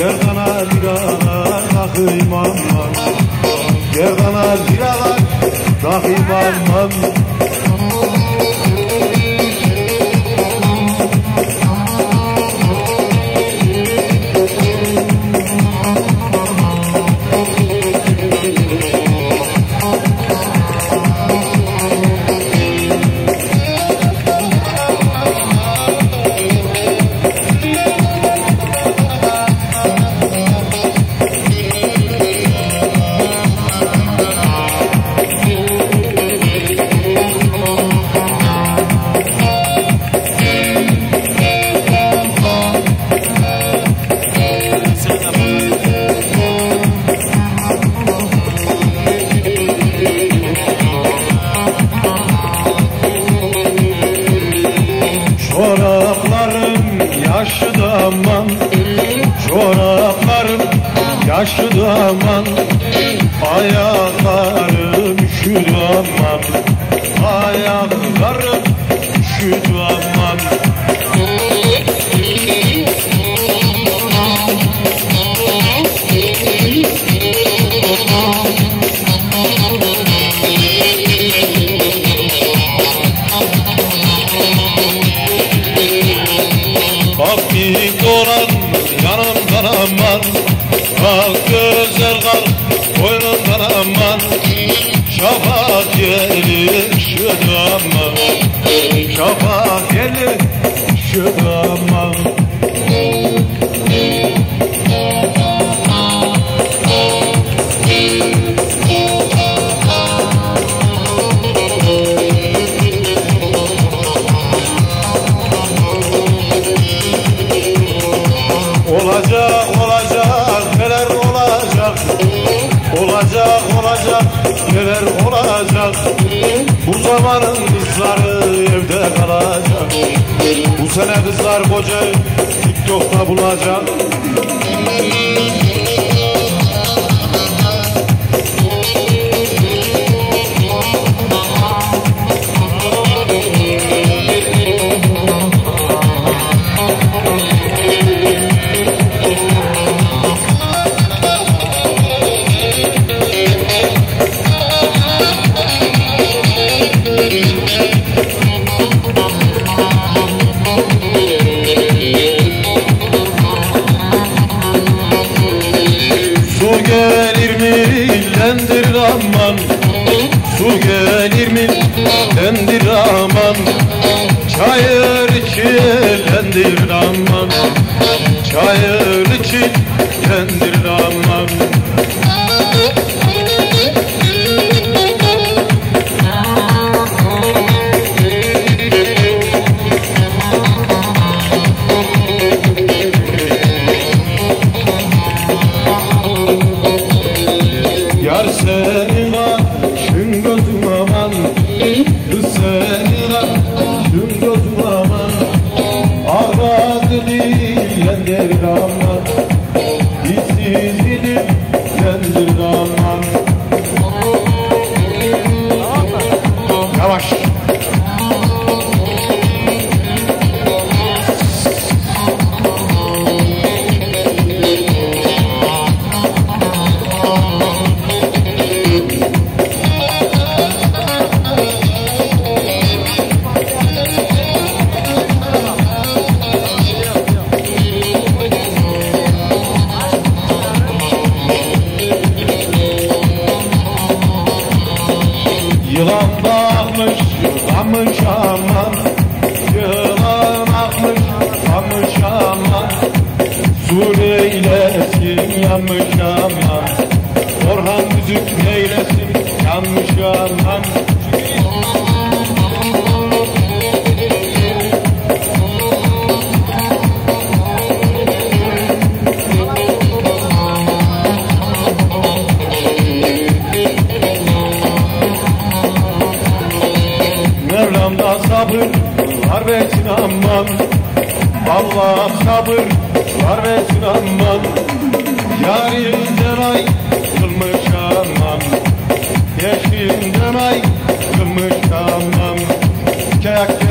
Gerdana liralar takım aman, gerdana liralar takım aman. Çoraplarım yaşlı aman, çoraplarım yaşlı aman, ayaklarım üşüdü aman, ayaklarım üşüdü aman. Kalk olan yanımdan aman, kalk güzel kalk boynundan aman. Şafak gelir üşüdü aman, şafak gelir üşüdü aman. Olacak, olacak, neler olacak? Olacak, olacak, neler olacak? Bu zamanın kızları evde kalacak. Bu sene kızlar kocayı TikTok'ta bulacak. Su gelir mi lendir aman, su gelir mi lendir aman. Çayır içilendir aman, çayır içilendir aman. Yar senin aşkın gözüm aman, kız senin aşkın gözüm aman. Ağladı diyendir aman, işsiz gidip yendir aman. Yavaş. Yılan bakmış, yılanmış aman, yılan akmış, yanmış aman. Su neylesin, yanmış aman, Orhan müzik neylesin, yanmış aman. Mevlam'da sabır var versin aman, Allah sabır var versin aman. Yarinden ay kılmış aman, yeşilinden ay kılmış aman.